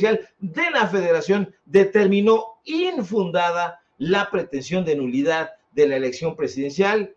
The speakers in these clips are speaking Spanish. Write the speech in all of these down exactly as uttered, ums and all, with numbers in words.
Presidencial de la Federación determinó infundada la pretensión de nulidad de la elección presidencial,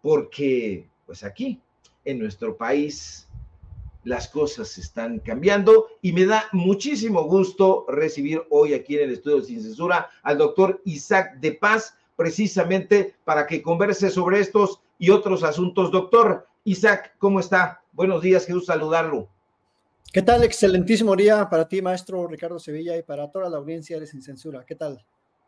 porque pues aquí, en nuestro país, las cosas están cambiando y me da muchísimo gusto recibir hoy aquí en el estudio Sin Censura al doctor Isaac de Paz, precisamente para que converse sobre estos y otros asuntos. Doctor Isaac, ¿cómo está? Buenos días, qué gusto saludarlo. ¿Qué tal? Excelentísimo día para ti, maestro Ricardo Sevilla, y para toda la audiencia de Sin Censura. ¿Qué tal?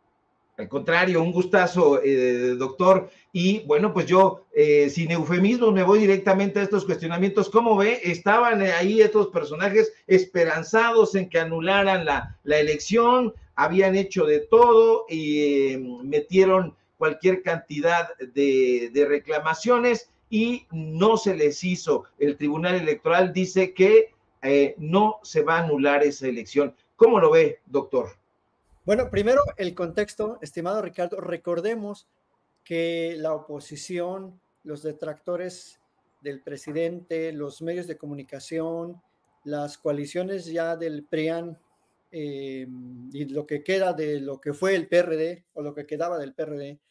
Al contrario, un gustazo, eh, doctor. Y bueno, pues yo, eh, sin eufemismos, me voy directamente a estos cuestionamientos. ¿Cómo ve? Estaban ahí estos personajes esperanzados en que anularan la, la elección, habían hecho de todo y eh, metieron cualquier cantidad de, de reclamaciones y no se les hizo. El Tribunal Electoral dice que eh, no se va a anular esa elección. ¿Cómo lo ve, doctor? Bueno, primero el contexto, estimado Ricardo. Recordemos que la oposición, los detractores del presidente, los medios de comunicación, las coaliciones ya del PRIAN eh, y lo que queda de lo que fue el P R D o lo que quedaba del P R D,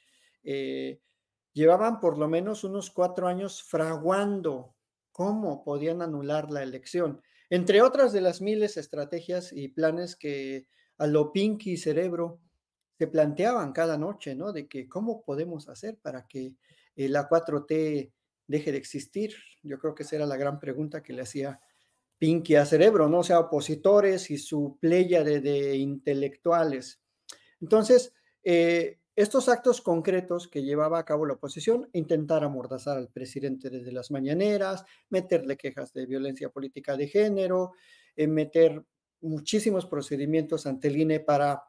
eh, llevaban por lo menos unos cuatro años fraguando cómo podían anular la elección, entre otras de las miles de estrategias y planes que a lo Pinky Cerebro se planteaban cada noche, ¿no? De que cómo podemos hacer para que eh, la cuatro T deje de existir. Yo creo que esa era la gran pregunta que le hacía Pinky a Cerebro, ¿no? O sea, opositores y su pléyade de intelectuales. Entonces, eh, estos actos concretos que llevaba a cabo la oposición, intentar amordazar al presidente desde las mañaneras, meterle quejas de violencia política de género, eh, meter muchísimos procedimientos ante el I N E para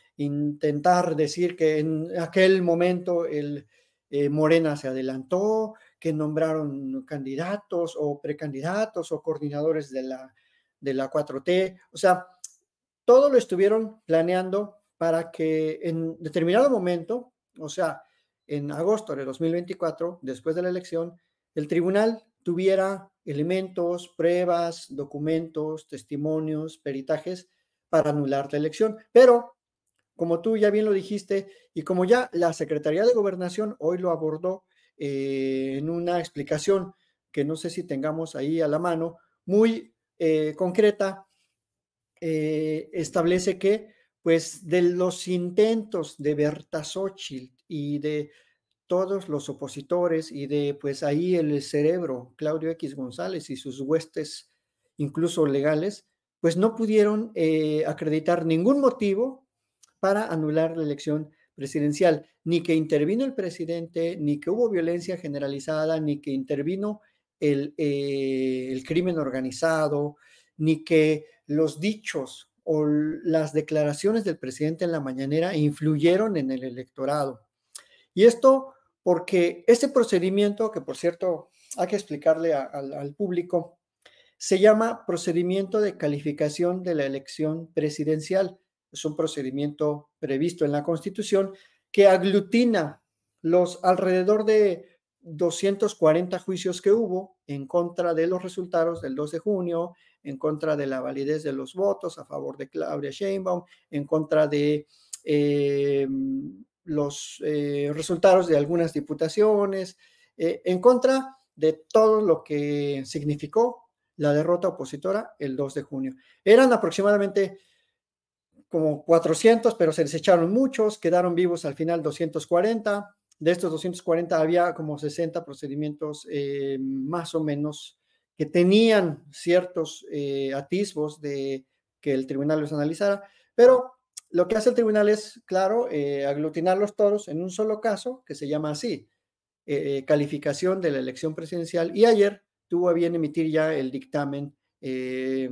intentar decir que en aquel momento el eh, Morena se adelantó, que nombraron candidatos o precandidatos o coordinadores de la, de la cuatro T. O sea, todo lo estuvieron planeando para que en determinado momento, o sea, en agosto de dos mil veinticuatro, después de la elección, el tribunal tuviera elementos, pruebas, documentos, testimonios, peritajes para anular la elección. Pero, como tú ya bien lo dijiste, y como ya la Secretaría de Gobernación hoy lo abordó eh, en una explicación que no sé si tengamos ahí a la mano, muy eh, concreta, eh, establece que, pues, de los intentos de Berta Xochitl y de todos los opositores y de, pues, ahí el cerebro, Claudio X González y sus huestes, incluso legales, pues no pudieron eh, acreditar ningún motivo para anular la elección presidencial, ni que intervino el presidente, ni que hubo violencia generalizada, ni que intervino el, eh, el crimen organizado, ni que los dichos o las declaraciones del presidente en la mañanera influyeron en el electorado. Y esto porque ese procedimiento, que por cierto hay que explicarle a, a, al público, se llama procedimiento de calificación de la elección presidencial. Es un procedimiento previsto en la Constitución que aglutina los alrededor de doscientos cuarenta juicios que hubo en contra de los resultados del dos de junio, en contra de la validez de los votos a favor de Claudia Sheinbaum, en contra de eh, los eh, resultados de algunas diputaciones, eh, en contra de todo lo que significó la derrota opositora el dos de junio. Eran aproximadamente como cuatrocientos, pero se desecharon muchos, quedaron vivos al final doscientos cuarenta. De estos doscientos cuarenta había como sesenta procedimientos eh, más o menos que tenían ciertos eh, atisbos de que el tribunal los analizara, pero lo que hace el tribunal es, claro, eh, aglutinarlos todos en un solo caso, que se llama así, eh, calificación de la elección presidencial, y ayer tuvo a bien emitir ya el dictamen eh,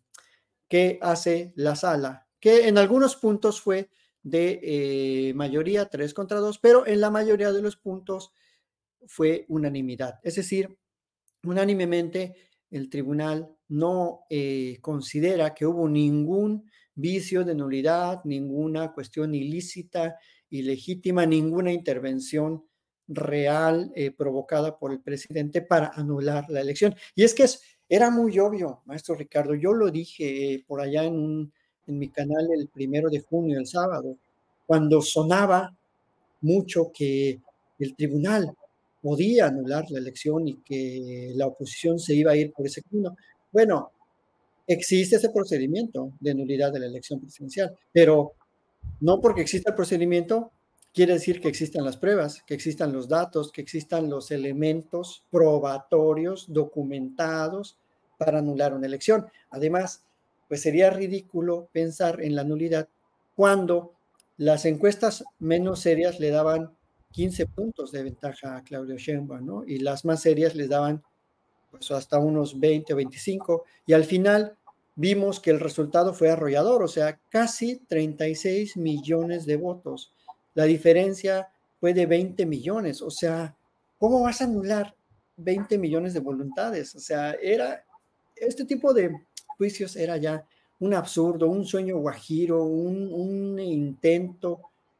que hace la sala, que en algunos puntos fue de eh, mayoría, tres contra dos, pero en la mayoría de los puntos fue unanimidad. Es decir, unánimemente el tribunal no eh, considera que hubo ningún vicio de nulidad, ninguna cuestión ilícita, ilegítima, ninguna intervención real eh, provocada por el presidente para anular la elección. Y es que es, era muy obvio, maestro Ricardo, yo lo dije eh, por allá en un en mi canal el primero de junio, el sábado, cuando sonaba mucho que el tribunal podía anular la elección y que la oposición se iba a ir por ese camino. Bueno, existe ese procedimiento de nulidad de la elección presidencial, pero no porque exista el procedimiento quiere decir que existan las pruebas, que existan los datos, que existan los elementos probatorios documentados para anular una elección. Además, pues sería ridículo pensar en la nulidad cuando las encuestas menos serias le daban quince puntos de ventaja a Claudio Sheinbaum, ¿no? Y las más serias les daban pues hasta unos veinte o veinticinco, y al final vimos que el resultado fue arrollador, o sea, casi treinta y seis millones de votos. La diferencia fue de veinte millones, o sea, ¿cómo vas a anular veinte millones de voluntades? O sea, era, este tipo de juicios era ya un absurdo, un sueño guajiro, un, un intento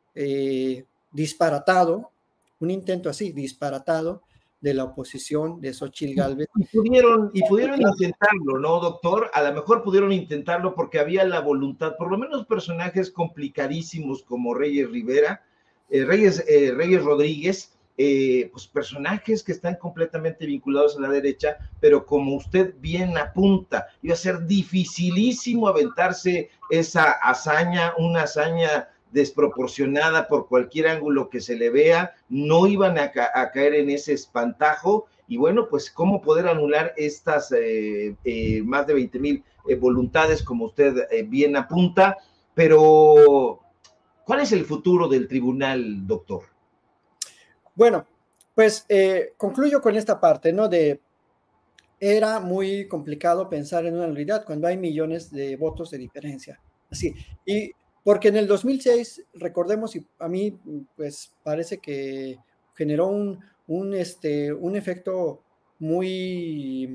eh, disparatado, un intento así, disparatado, de la oposición de Xochitl Gálvez. Y pudieron, y pudieron intentarlo, ¿no, doctor? A lo mejor pudieron intentarlo porque había la voluntad, por lo menos personajes complicadísimos como Reyes Rivera, eh, Reyes, eh, Reyes Rodríguez, eh, pues personajes que están completamente vinculados a la derecha, pero como usted bien apunta, iba a ser dificilísimo aventarse esa hazaña, una hazaña desproporcionada por cualquier ángulo que se le vea, no iban a, ca a caer en ese espantajo. Y bueno, pues cómo poder anular estas eh, eh, más de veinte mil eh, voluntades, como usted eh, bien apunta, pero ¿cuál es el futuro del tribunal, doctor? Bueno, pues eh, concluyo con esta parte, ¿no? De, era muy complicado pensar en una nulidad cuando hay millones de votos de diferencia. Así, y porque en el dos mil seis, recordemos, y a mí pues parece que generó un, un, este, un efecto muy,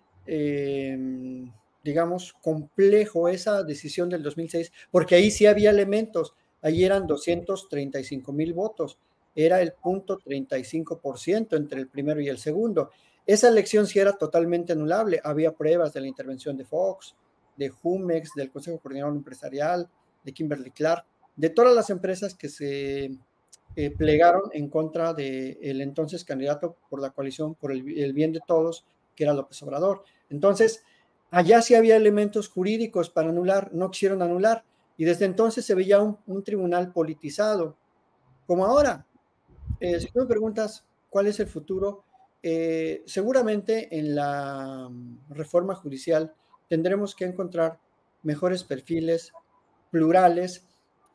eh, digamos, complejo esa decisión del dos mil seis, porque ahí sí había elementos, ahí eran doscientos treinta y cinco mil votos, era el punto treinta y cinco por ciento entre el primero y el segundo. Esa elección sí era totalmente anulable, había pruebas de la intervención de Fox, de Jumex, del Consejo Coordinador Empresarial, de Kimberly Clark, de todas las empresas que se eh, plegaron en contra del entonces candidato por la coalición por el, el bien de todos, que era López Obrador. Entonces, allá sí había elementos jurídicos para anular, no quisieron anular, y desde entonces se veía un, un tribunal politizado, como ahora. Eh, si tú me preguntas cuál es el futuro, eh, seguramente en la reforma judicial tendremos que encontrar mejores perfiles plurales,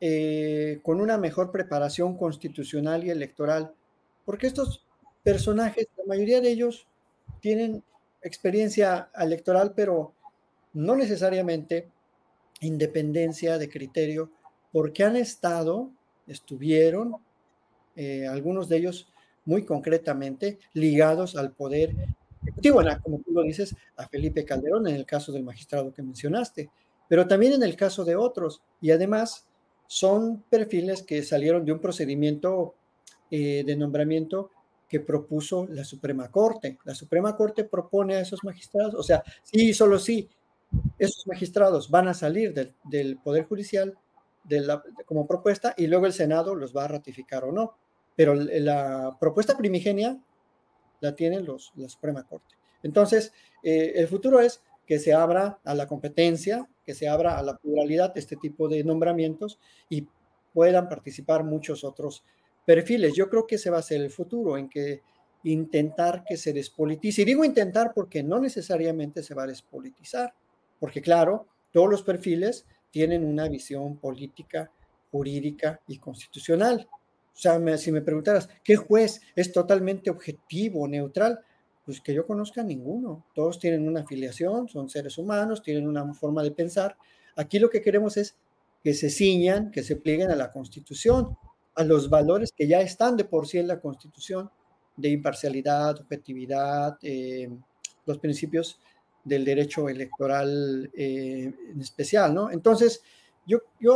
eh, con una mejor preparación constitucional y electoral, porque estos personajes, la mayoría de ellos tienen experiencia electoral, pero no necesariamente independencia de criterio, porque han estado, estuvieron, eh, algunos de ellos muy concretamente ligados al poder ejecutivo, como tú lo dices, a Felipe Calderón en el caso del magistrado que mencionaste, pero también en el caso de otros, y además son perfiles que salieron de un procedimiento eh, de nombramiento que propuso la Suprema Corte. La Suprema Corte propone a esos magistrados, o sea, sí, solo sí, esos magistrados van a salir del, del Poder Judicial de la, de, como propuesta, y luego el Senado los va a ratificar o no. Pero la propuesta primigenia la tienen los, la Suprema Corte. Entonces, eh, el futuro es que se abra a la competencia, que se abra a la pluralidad de este tipo de nombramientos y puedan participar muchos otros perfiles. Yo creo que ese va a ser el futuro, en que intentar que se despolitice. Y digo intentar porque no necesariamente se va a despolitizar, porque claro, todos los perfiles tienen una visión política, jurídica y constitucional. O sea, me, si me preguntaras, ¿qué juez es totalmente objetivo, neutral? Pues que yo conozca ninguno. Todos tienen una afiliación, son seres humanos, tienen una forma de pensar. Aquí lo que queremos es que se ciñan, que se plieguen a la Constitución, a los valores que ya están de por sí en la Constitución, de imparcialidad, objetividad, eh, los principios del derecho electoral eh, en especial, ¿no? Entonces, yo, yo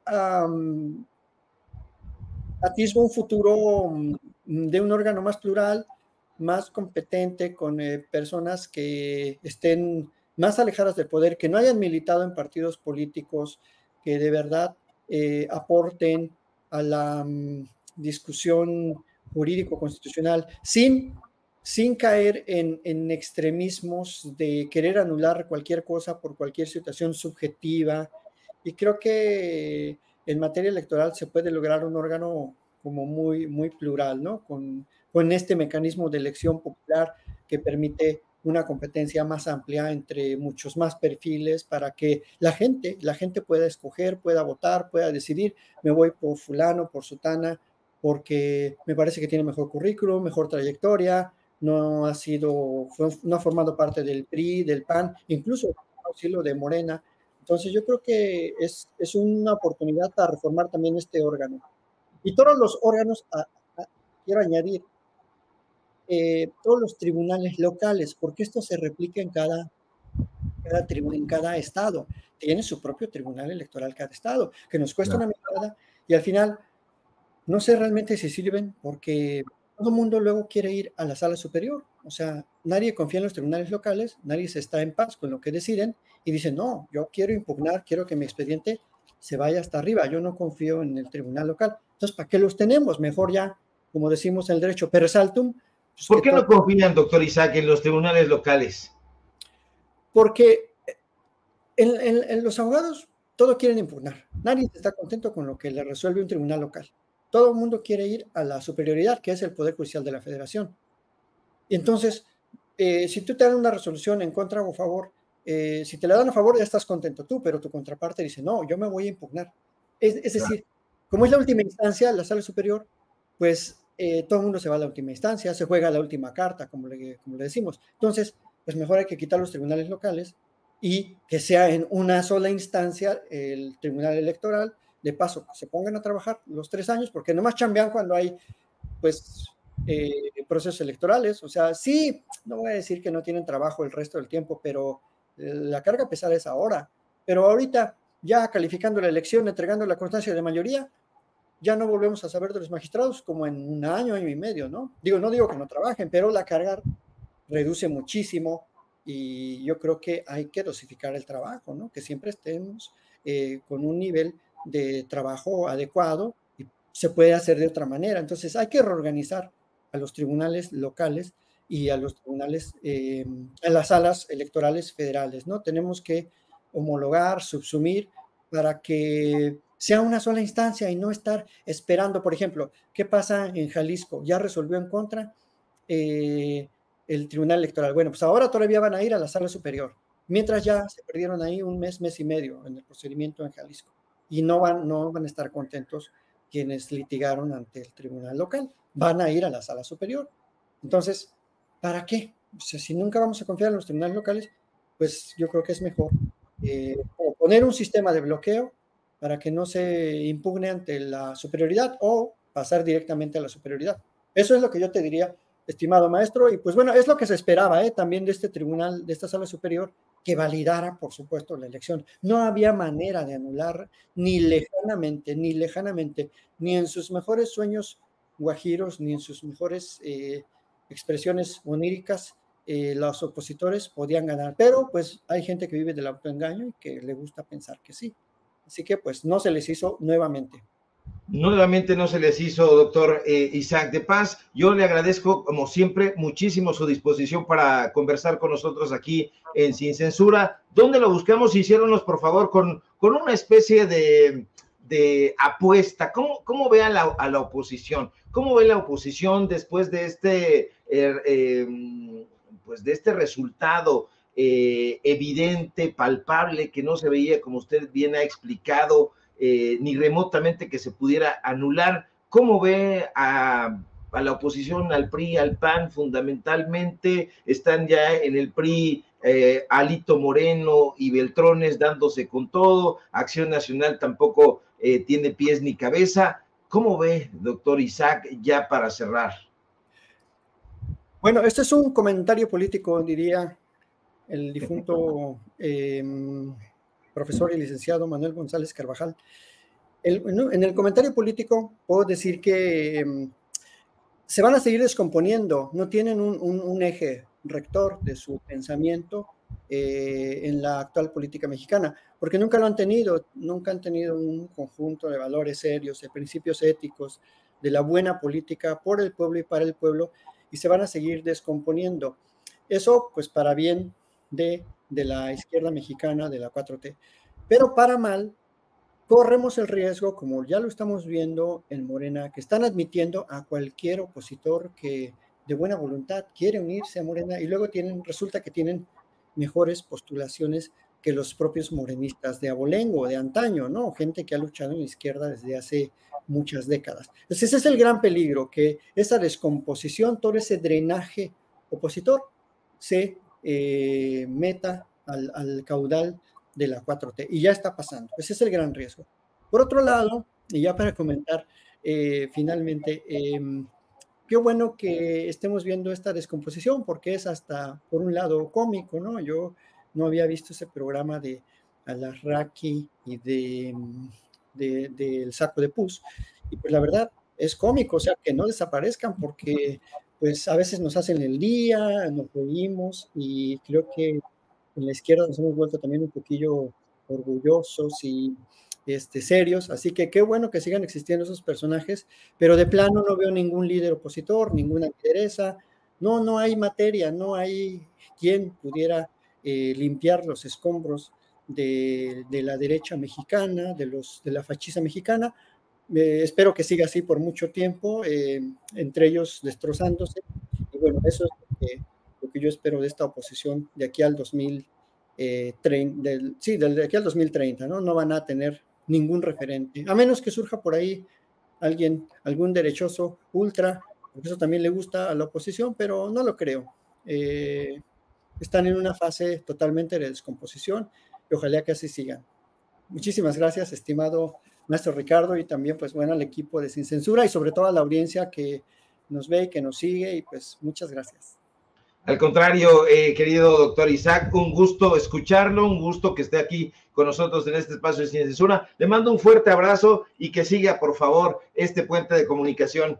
um, atisbo un futuro de un órgano más plural, más competente, con eh, personas que estén más alejadas del poder, que no hayan militado en partidos políticos que de verdad eh, aporten a la um, discusión jurídico-constitucional sin, sin caer en, en extremismos de querer anular cualquier cosa por cualquier situación subjetiva. Y creo que en materia electoral se puede lograr un órgano como muy, muy plural, ¿no? Con, con este mecanismo de elección popular que permite una competencia más amplia entre muchos más perfiles para que la gente, la gente pueda escoger, pueda votar, pueda decidir, me voy por fulano, por sutana, porque me parece que tiene mejor currículum, mejor trayectoria, no ha sido, no ha formado parte del P R I, del P A N, incluso auxilio de Morena. Entonces yo creo que es, es una oportunidad para reformar también este órgano. Y todos los órganos, a, a, quiero añadir, eh, todos los tribunales locales, porque esto se replica en cada, cada tribu, en cada estado. Tiene su propio tribunal electoral cada estado, que nos cuesta no. una mirada, y al final no sé realmente si sirven, porque todo el mundo luego quiere ir a la sala superior. O sea, nadie confía en los tribunales locales, nadie se está en paz con lo que deciden, y dicen, no, yo quiero impugnar, quiero que mi expediente se vaya hasta arriba, yo no confío en el tribunal local. Entonces, ¿para qué los tenemos? Mejor ya, como decimos en el derecho, per saltum. Pues ¿Por qué no confían, doctor Isaac, en los tribunales locales? Porque en, en, en los abogados todo quieren impugnar. Nadie está contento con lo que le resuelve un tribunal local. Todo el mundo quiere ir a la superioridad, que es el Poder Judicial de la Federación. Y entonces, eh, si tú te dan una resolución en contra o a favor, eh, si te la dan a favor ya estás contento tú, pero tu contraparte dice, no, yo me voy a impugnar. Es, es decir, como es la última instancia, la sala superior, pues eh, todo el mundo se va a la última instancia, se juega la última carta, como le, como le decimos. Entonces, pues mejor hay que quitar los tribunales locales y que sea en una sola instancia el tribunal electoral. De paso, que se pongan a trabajar los tres años, porque nomás chambean cuando hay, pues, eh, procesos electorales. O sea, sí, no voy a decir que no tienen trabajo el resto del tiempo, pero eh, la carga pesada es ahora. Pero ahorita, ya calificando la elección, entregando la constancia de mayoría, ya no volvemos a saber de los magistrados como en un año, año y medio, ¿no? Digo, no digo que no trabajen, pero la carga reduce muchísimo y yo creo que hay que dosificar el trabajo, ¿no? Que siempre estemos eh, con un nivel de trabajo adecuado y se puede hacer de otra manera. Entonces hay que reorganizar a los tribunales locales y a los tribunales, eh, a las salas electorales federales, ¿no? Tenemos que homologar, subsumir para que sea una sola instancia y no estar esperando, por ejemplo, ¿qué pasa en Jalisco? ¿Ya resolvió en contra eh, el Tribunal Electoral? Bueno, pues ahora todavía van a ir a la sala superior, mientras ya se perdieron ahí un mes, mes y medio en el procedimiento en Jalisco. Y no van, no van a estar contentos quienes litigaron ante el tribunal local. Van a ir a la sala superior. Entonces, ¿para qué? O sea, si nunca vamos a confiar en los tribunales locales, pues yo creo que es mejor eh, poner un sistema de bloqueo para que no se impugne ante la superioridad o pasar directamente a la superioridad. Eso es lo que yo te diría, estimado maestro, y pues bueno, es lo que se esperaba ¿eh? también de este tribunal, de esta sala superior, que validara, por supuesto, la elección. No había manera de anular ni lejanamente, ni lejanamente, ni en sus mejores sueños guajiros, ni en sus mejores eh, expresiones oníricas, eh, los opositores podían ganar. Pero pues hay gente que vive del autoengaño y que le gusta pensar que sí. Así que pues no se les hizo nuevamente. Nuevamente no se les hizo, doctor eh, Isaac de Paz. Yo le agradezco, como siempre, muchísimo su disposición para conversar con nosotros aquí en Sin Censura. ¿Dónde lo buscamos? Hiciéronos, por favor, con, con una especie de, de apuesta. ¿Cómo, cómo ve a la, a la oposición? ¿Cómo ve la oposición después de este, eh, eh, pues de este resultado eh, evidente, palpable, que no se veía, como usted bien ha explicado, Eh, ni remotamente que se pudiera anular? ¿Cómo ve a, a la oposición, al P R I, al P A N fundamentalmente? Están ya en el P R I eh, Alito Moreno y Beltrones dándose con todo, Acción Nacional tampoco eh, tiene pies ni cabeza. ¿Cómo ve, doctor Isaac, ya para cerrar? Bueno, este es un comentario político, diría el difunto eh, profesor y licenciado Manuel González Carvajal. El, en el comentario político puedo decir que eh, se van a seguir descomponiendo, no tienen un, un, un eje rector de su pensamiento eh, en la actual política mexicana, porque nunca lo han tenido, nunca han tenido un conjunto de valores serios, de principios éticos, de la buena política por el pueblo y para el pueblo, y se van a seguir descomponiendo. Eso, pues, para bien de, de la izquierda mexicana, de la cuatro T, pero para mal, corremos el riesgo, como ya lo estamos viendo en Morena, que están admitiendo a cualquier opositor que de buena voluntad quiere unirse a Morena y luego tienen, resulta que tienen mejores postulaciones que los propios morenistas de abolengo, de antaño, ¿no? Gente que ha luchado en la izquierda desde hace muchas décadas. Entonces ese es el gran peligro, que esa descomposición, todo ese drenaje opositor se eh, meta al, al caudal de la cuatro T, y ya está pasando. Ese es el gran riesgo. Por otro lado, y ya para comentar eh, finalmente, eh, qué bueno que estemos viendo esta descomposición, porque es hasta, por un lado, cómico, ¿no? Yo no había visto ese programa de Alarraqui y de, de, del Saco de Pus, y pues la verdad es cómico, o sea, que no desaparezcan, porque pues a veces nos hacen el día, nos reímos, y creo que en la izquierda nos hemos vuelto también un poquillo orgullosos y este, serios, así que qué bueno que sigan existiendo esos personajes, pero de plano no veo ningún líder opositor, ninguna lideresa, no, no hay materia, no hay quien pudiera eh, limpiar los escombros de, de, la derecha mexicana, de, los, de la fachiza mexicana. Eh, espero que siga así por mucho tiempo, eh, entre ellos destrozándose, y bueno, eso es lo que, lo que yo espero de esta oposición de aquí al dos mil treinta, del, sí, de aquí al dos mil treinta, ¿no? No van a tener ningún referente, a menos que surja por ahí alguien, algún derechoso ultra, porque eso también le gusta a la oposición, pero no lo creo. Eh, están en una fase totalmente de descomposición y ojalá que así sigan. Muchísimas gracias, estimado maestro Ricardo, y también, pues, bueno, al equipo de Sin Censura y sobre todo a la audiencia que nos ve y que nos sigue, y pues muchas gracias. Al contrario, eh, querido doctor Isaac, un gusto escucharlo, un gusto que esté aquí con nosotros en este espacio de Sin Censura. Le mando un fuerte abrazo y que siga, por favor, este puente de comunicación.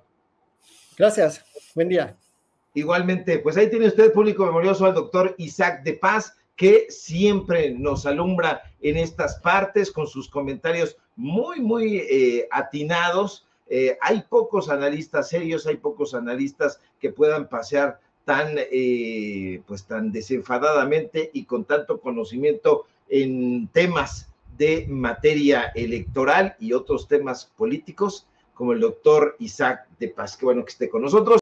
Gracias, buen día. Igualmente, pues ahí tiene usted, público memorioso, al doctor Isaac de Paz, que siempre nos alumbra en estas partes con sus comentarios muy, muy eh, atinados. Eh, hay pocos analistas serios, hay pocos analistas que puedan pasear tan, eh, pues tan desenfadadamente y con tanto conocimiento en temas de materia electoral y otros temas políticos como el doctor Isaac de Paz. Qué bueno que esté con nosotros.